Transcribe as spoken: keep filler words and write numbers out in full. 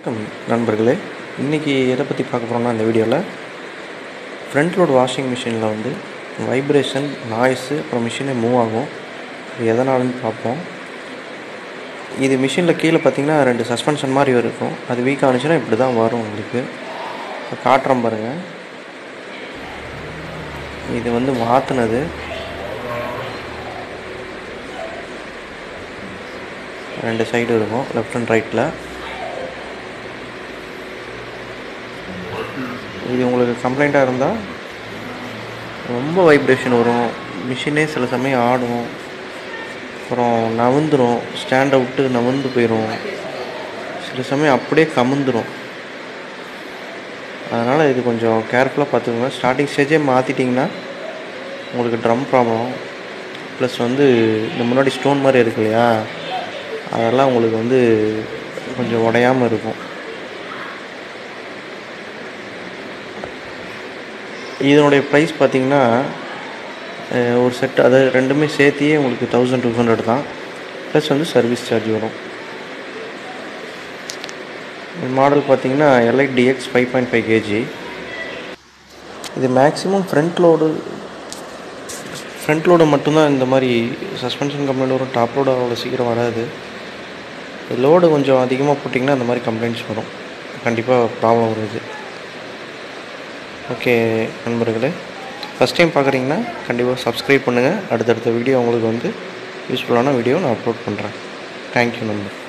வணக்கம் நண்பர்களே, இன்றைக்கி எதை பற்றி பார்க்க போகிறோம்னா இந்த வீடியோவில் ஃப்ரண்ட் லோட் வாஷிங் மிஷினில் வந்து வைப்ரேஷன், நாய்ஸு, அப்புறம் மிஷினே மூவ் ஆகும். இது எதனாலன்னு பார்ப்போம். இது மிஷினில் கீழே பார்த்திங்கன்னா ரெண்டு சஸ்பென்ஷன் மாதிரி இருக்கும். அது வீக் ஆனிச்சுன்னா இப்படி தான் வரும். உங்களுக்கு காட்டுறோம் பாருங்கள். இது வந்து மாற்றினது. ரெண்டு சைடு இருக்கும், லெஃப்ட் அண்ட் ரைட்டில். இது உங்களுக்கு கம்ப்ளைண்ட்டாக இருந்தால் ரொம்ப வைப்ரேஷன் வரும், மிஷினே சில சமயம் ஆடும், அப்புறம் நவுந்துடும், ஸ்டாண்டை விட்டு நவுந்து போயிடும், சில சமயம் அப்படியே கமுந்துடும். அதனால் இது கொஞ்சம் கேர்ஃபுல்லாக பார்த்துக்கோங்க. ஸ்டார்டிங் ஸ்டேஜே மாற்றிட்டிங்கன்னா உங்களுக்கு ட்ரம் ப்ராப்ளம், ப்ளஸ் வந்து இந்த முன்னாடி ஸ்டோன் மாதிரி இருக்கு இல்லையா, அதெல்லாம் உங்களுக்கு வந்து கொஞ்சம் உடையாமல் இருக்கும். இதனுடைய ப்ரைஸ் பார்த்திங்கன்னா ஒரு செட், அதாவது ரெண்டுமே சேர்த்தியே உங்களுக்கு தௌசண்ட் டூ ஹண்ட்ரட் தான், ப்ளஸ் வந்து சர்வீஸ் சார்ஜ் வரும். மாடல் பார்த்திங்கன்னா LI DX five point five kg. இது maximum front load front load மட்டும்தான் இந்த மாதிரி சஸ்பென்ஷன் கம்ப்ளைண்ட் வரும். டாப் லோடு அவ்வளோ சீக்கிரம் வராது. லோடு கொஞ்சம் அதிகமாக போட்டிங்கன்னா அந்த மாதிரி கம்ப்ளைண்ட்ஸ் வரும், கண்டிப்பாக ப்ராப்ளம் வருது. ஓகே நண்பர்களே, ஃபஸ்ட் டைம் பார்க்குறீங்கன்னா கண்டிப்பாக சப்ஸ்கிரைப் பண்ணுங்கள். அடுத்தடுத்த வீடியோ உங்களுக்கு வந்து யூஸ்ஃபுல்லான வீடியோ நான் அப்லோட் பண்ணுறேன். தேங்க்யூ நண்பர்.